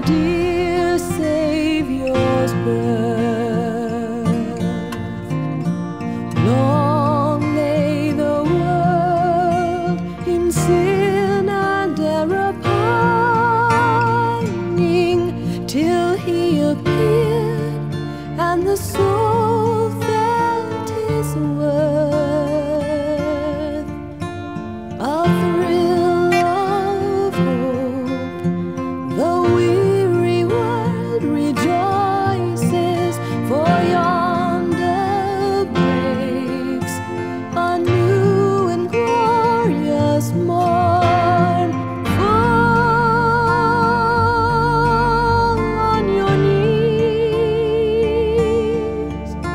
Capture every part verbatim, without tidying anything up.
dear Savior's birth. Long lay the world in sin and error pining, till He appeared and the soul felt His worth. A thrill of hope, the weary world rejoices, for yonder breaks a new and glorious morn. Fall on your knees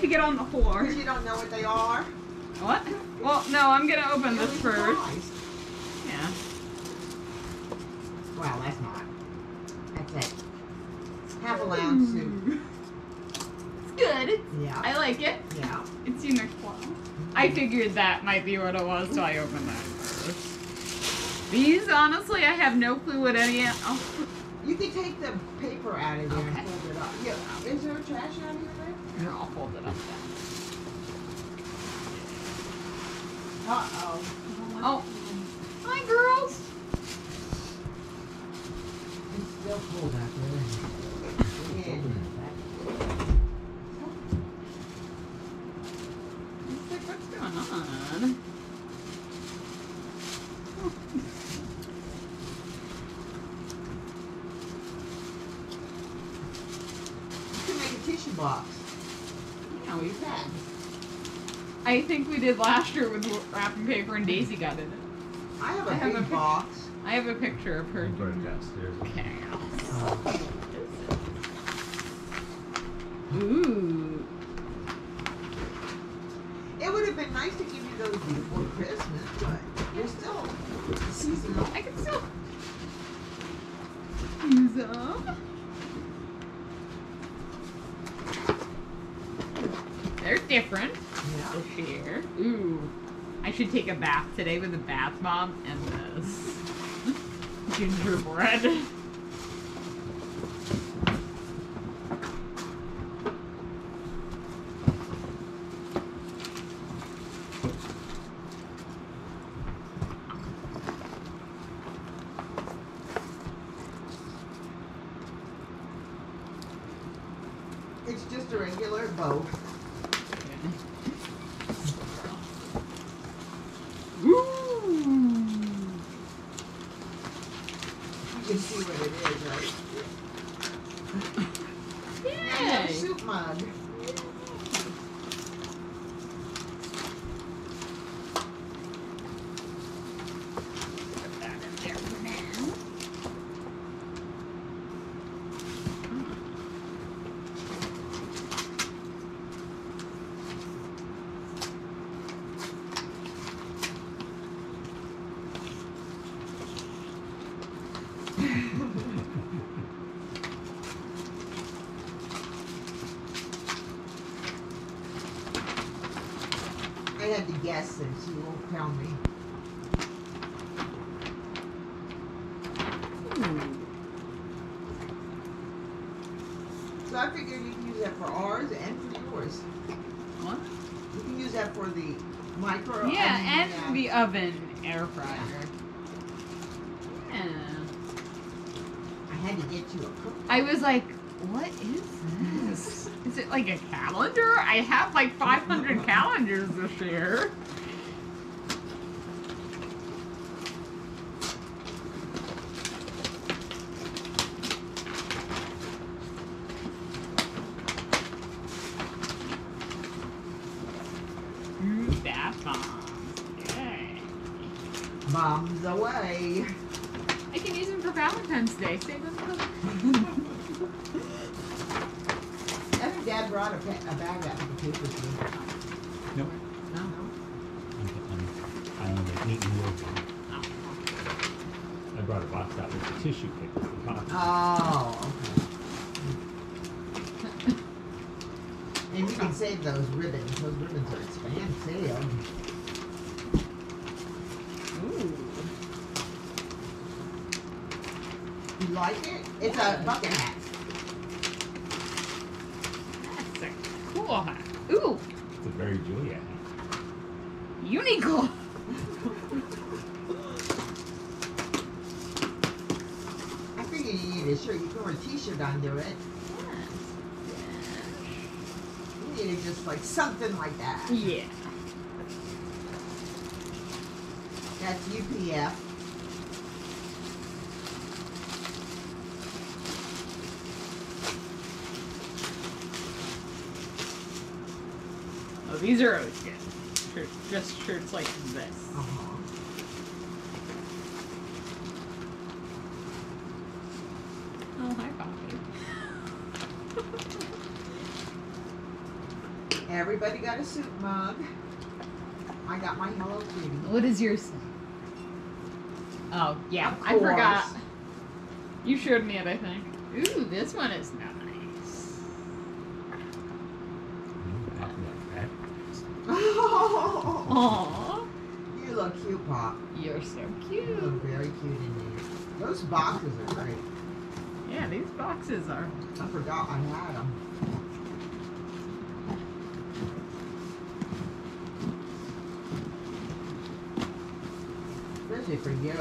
to get on the floor. Because you don't know what they are. What? Well, no, I'm gonna open You'll this be first. surprised. Yeah. Well, that's not. That's it. Half a ounce soup. It's good. Yeah. I like it. Yeah. It's unicorn. I figured that might be what it was, so I opened that first. These, honestly, I have no clue what any of. Oh. You can take the paper out of there Okay. and fold it up. Yeah. Is there trash out here, Rick? Here, I'll fold it up then. Uh-oh. Oh. Hi, girls. It's still cold out there. Yeah. It's like, what's going on? You can make a tissue box. Yeah, we can. I think we did last year with wrapping paper and Daisy got in it. I have a I have big a pic- box. I have a picture of her. I'm going downstairs. Okay. Oh. Ooh. It would have been nice to give you those before Christmas, but they're still seasonal. I can still use them. They're different Yeah. this year. Ooh. I should take a bath today with a bath bomb and this gingerbread. It's just a regular boat. Ooh. You can see what it is, right? I have a Yay. soup mug. Put that in there for now. I had to guess since you won't tell me. So I figured you can use that for ours and for yours. What? You can use that for the micro. Yeah, I mean, and the oven air fryer. Yeah. I had to get you a cook. I was like, what is this? Is it like a calendar? I have like five hundred calendars this year. Ooh, bath bombs. Yay. Bombs away. I can use them for Valentine's Day. Save them for... I think Dad brought a, pa- a bag out of the paper to me. Nope. No? I'm, I'm, I only eaten yogurt. I brought a box out with the tissue paper. for box. Oh, okay. And you can save those ribbons. Those ribbons are expensive. Ooh. You like it? It's a bucket hat. That's a cool hat. Ooh, It's a very Julia hat. Uniqlo. I figure you need a shirt. You can wear a t-shirt under it. You needed just like something like that. Yeah. That's U P F. Oh, these are always good. Shirts, just shirts like this. Uh-huh. Oh, hi, Poppy. Everybody got a soup mug. I got my Hello Kitty. What is yours? Oh, yeah. Of I forgot. course. You showed me it, I think. Ooh, this one is nice. Oh, Aww. you look cute, Pop. You're so You cute. look very cute in these. Those boxes are great. Yeah, these boxes are. I forgot I had them. Especially for you.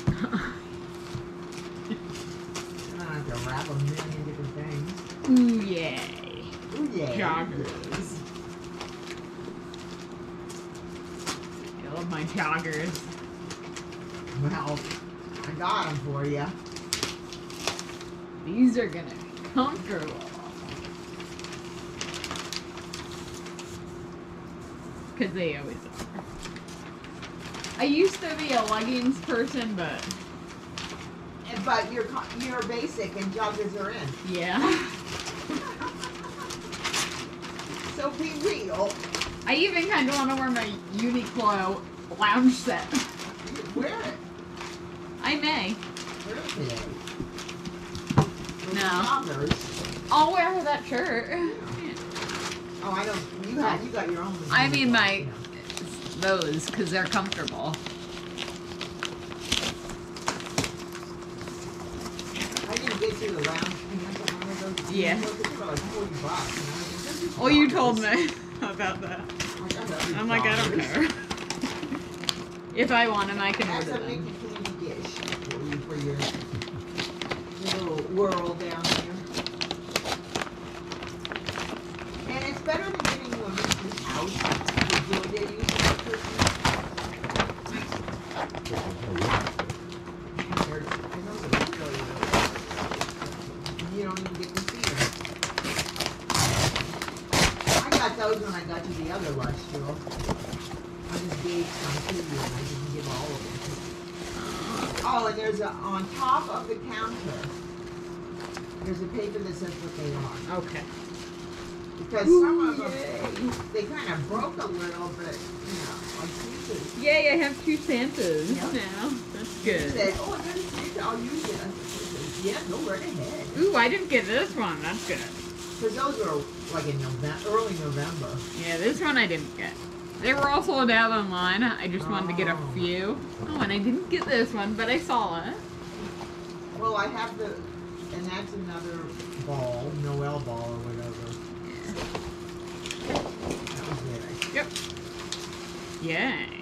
I don't have to wrap a million different things. Ooh, yay. Ooh, yeah. Joggers. I love my joggers. Well, I got them for you. These are gonna be comfortable. Because they always are. I used to be a leggings person, but But you're co- you're basic and joggers are in. yeah. So be real. I even kind of want to wear my Uniqlo lounge set. Wear it. I may. Wear it today. Those No. Joggers. I'll wear that shirt. Oh, I don't. You have. You got your own. I mean, my you know. those because they're comfortable. I didn't get you the lounge pants on one of those. Yeah. They were like forty bucks. And I was like, "Those are Oh, you told joggers." me about that. Like, I love these I'm like, I don't joggers. care. If I want them, I can That's order a them. Mickey candy dish for you for your, your little whirl down there. And it's better than getting you a Mickey's house. Because Julia used to for Christmas. They're, they're not so silly, though. You don't even get to see them. I got those when I got you the other lunch, Jewel. I just gave some to you and I didn't give all of them to you. Oh, and there's a, on top of the counter, there's a paper that says what they are. Okay. Because some of them, they kind of broke a little, but, you know, like Susan Yay, I have two Santas Yep. now. That's said, good. oh, there's Santa, I'll use it. I said, yeah, go right ahead. Ooh, I didn't get this one. That's good. Because those were like in November, early November. Yeah, this one I didn't get. They were all sold out online. I just wanted to get a Oh. few. Oh, and I didn't get this one, but I saw it. Well, I have the, and that's another ball, Noel ball or whatever. That was it. I Yep. Yay.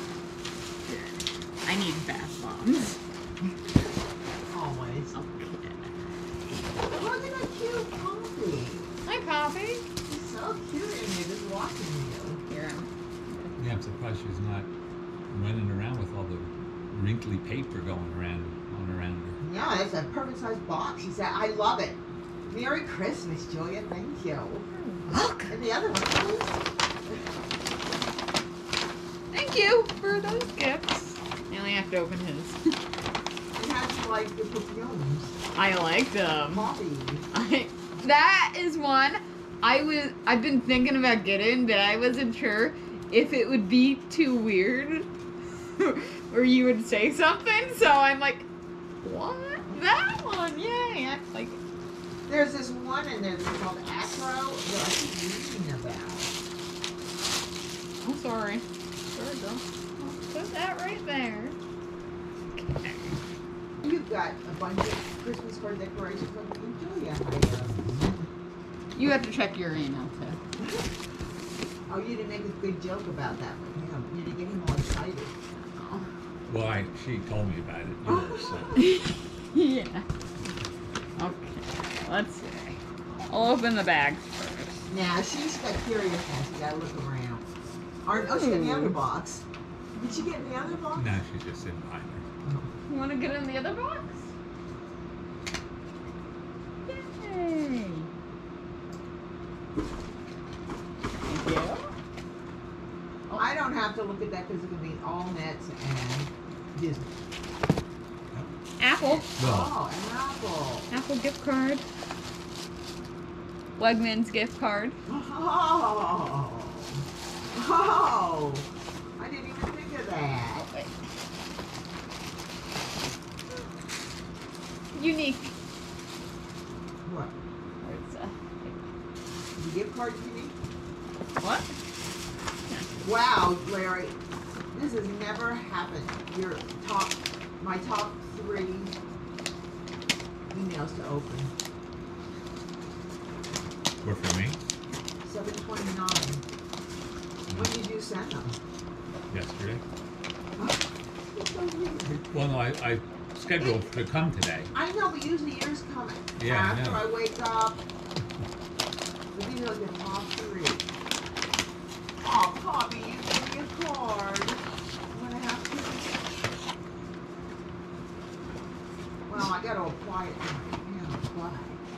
I need bath bombs. Always. Okay. Look at that cute Poppy. Hi, Poppy. She's so cute in here just watching you. Here. Yeah, I'm surprised she's not running around with all the wrinkly paper going around on around her. Yeah, that's a perfect size box. She said, I love it. Merry Christmas, Julia. Thank you. Look. And the other one, please. Thank you for those gifts. I only have to open his. And how do you like the perfumes? I like them. Poppy. I, that is one I was. I've been thinking about getting, but I wasn't sure if it would be too weird, or you would say something. So I'm like, what? That one? Yay! I like. There's this one in there that's called Acro that I keep reading about. I'm sorry. Sorry, girl. I'll put that right there. Okay. You've got a bunch of Christmas card decorations from Julia. I, uh, You have to check your email too. oh, you didn't make a good joke about that with him. You didn't get him all excited. Well, I, she told me about it. You know, so. Yeah. Okay. Let's see. I'll open the bags first. Now, she's got curious now. She gotta look around. Or, oh, she got the other box. Did she get in the other box? Now she's just sitting behind her. You want to get in the other box? Yay! Thank you. I don't have to look at that because it can be all nets and Disney. Apple. Well, Oh, an apple. Apple gift card. Wegmans gift card. Oh. Oh. I didn't even think of that. Unique. What? Where's, uh, The gift card you need? what? Wow, Larry. This has never happened. Your top, my top three emails to open. Were for me seven twenty-nine. When did you send them? yesterday. It's so weird. Well, no, I, I scheduled to come today. I know, but usually yours come Yeah, I after know. I wake up. But these are the top three. Oh, Poppy, you gave me a card. I'm gonna have to. Well, I gotta apply it to my hand. Apply.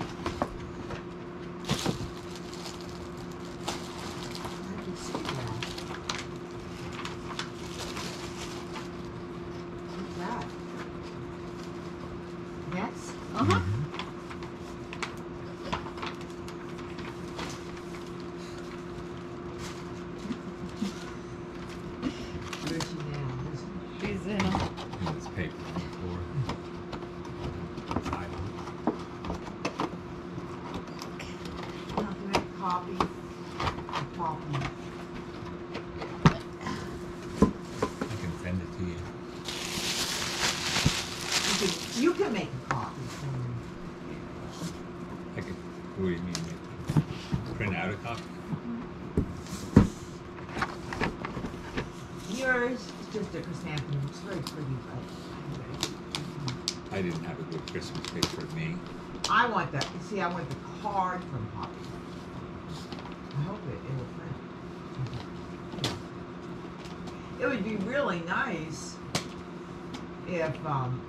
I can see that. What's that? Nets? Uh-huh. Mhm. Where's she now? Where's- She's in a... And this paper on the floor. I don't- I'll have to make a copy. A copy. I can send it to you. You can, you can make a copy for me. I can, what do you mean? Print out a copy? Yours is just a chrysanthemum. It's very pretty, but I didn't have a good Christmas picture of me. I want the, see, I want the card from Poppy. I hope it, it'll print. It would be really nice if, um,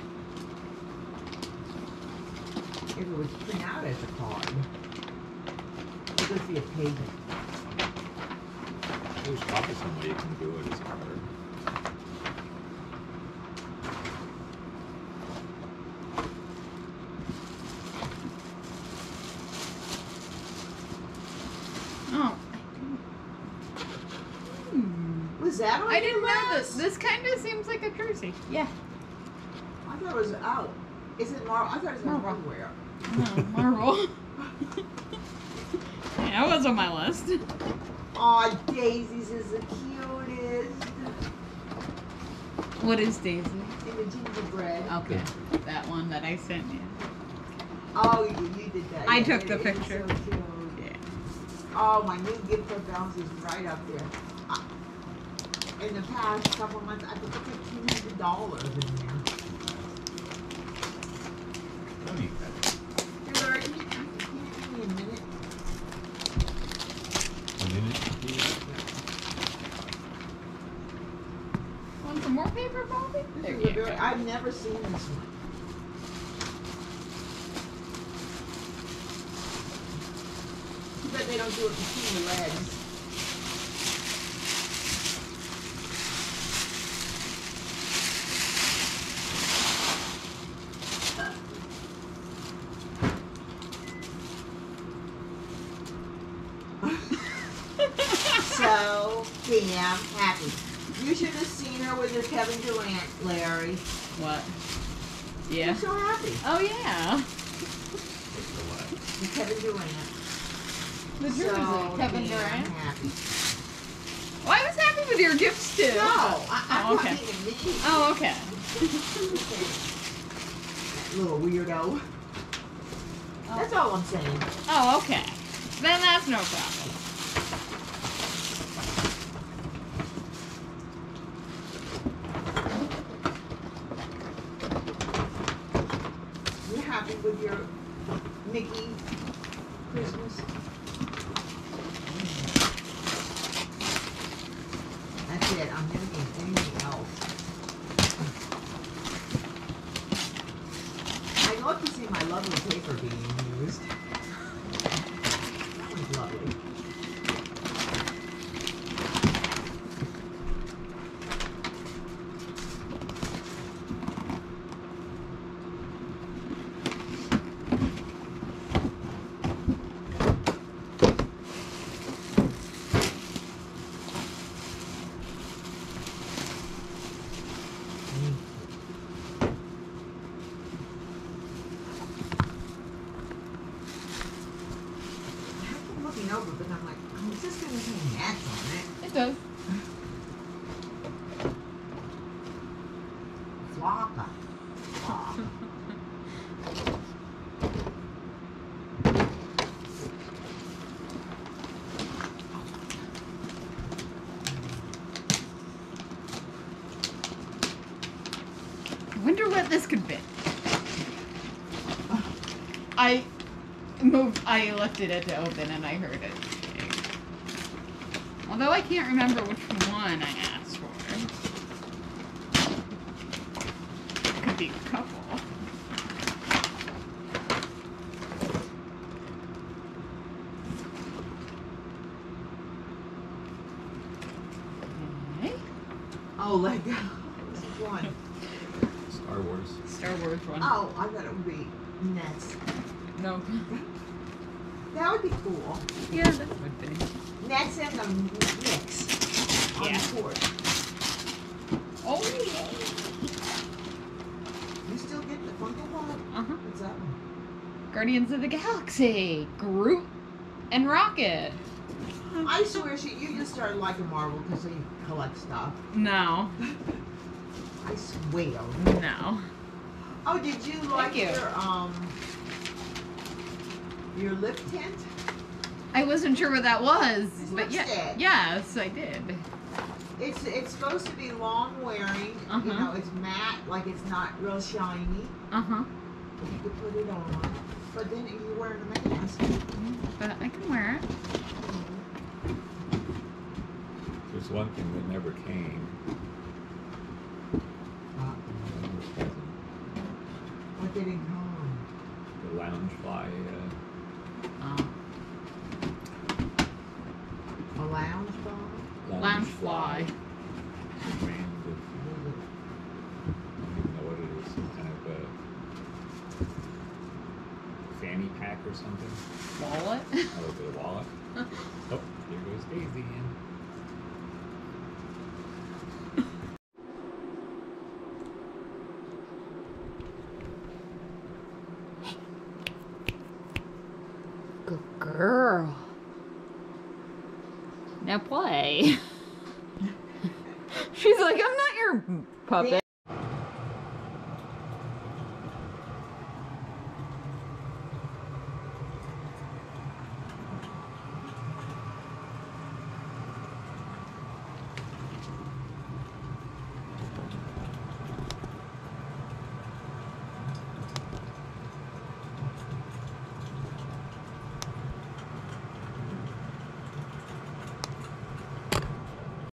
if it was print out as a card. It would be a page. There's probably some way you can do it as a card. Oh. Hmm. Was that on I didn't your know this. list? This kind of seems like a jersey. Yeah. I thought it was out. Is it Mar? I thought it was Marvel. hardware. No, Marvel. Yeah, that was on my list. Aw, Daisy's is the cutest. What is Daisy? In the gingerbread. Okay, that one that I sent you. Oh, you, you did that. I yeah, took it- the it is picture. So cute. Yeah. Oh, my new gift for balance is right up there. Uh, in the past couple months, I put fifteen hundred dollars in there. Don't eat that. Hey, Larry, can you, can you give me a minute? A minute? Want some more paper, Bobby? There This is you a very, go. I've never seen this one. Too bad they don't do it between the legs. So damn happy. You should have seen her with her Kevin Durant, Larry. What? Yeah. She's so happy. Oh yeah. What's the what? With Kevin Durant. The so jersey, Kevin damn Durant. happy. Well, I was happy with your gifts too. No, I, I'm Oh, not okay. being mean. Oh, okay. That little weirdo. That's all I'm saying. Oh, okay. Then that's no problem. You happy with your Mickey Christmas? That's it. I'm never getting anything else. I love to see my lovely paper being used. That was lovely. marble, but I'm like, oh, is this gonna say Nets on it? It does. Flocka. Flocka. I wonder what this could be. I moved, I left it at the open and I heard it. Although I can't remember which one I asked for. Could be a couple. Okay. Oh, Lego. This is one. Star Wars. Star Wars one. Oh, I thought it would be Nets. No. That would be cool. Yeah, that would be. Nets and the mix on Yeah. the court. Oh, yeah. You still get the Funko Pop? Uh-huh. What's that one? Guardians of the Galaxy. Groot and Rocket. I swear, she, you just started liking Marvel because you collect stuff. No. I swear. No. Oh, did you like you. your um your lip tint? I wasn't sure what that was, It's but yeah, lipstick. yes, I did. It's it's supposed to be long wearing. Uh-huh. You know, it's matte, like it's not real shiny. Uh huh. You could put it on, but then you're wearing a mask. But I can wear it. There's one thing that never came. Uh, what did it come? The lounge fly. Uh, Oh. A lounge bar? Lounge fly. Brand of, I don't even know what it is. Some kind of a fanny pack or something. Wallet. A little bit of wallet. Oh, here goes Daisy again. Good girl. Now play. She's like, I'm not your puppet.